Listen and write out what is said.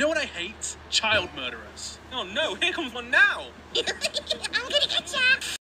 know what I hate? Child murderers. Oh no, here comes one now!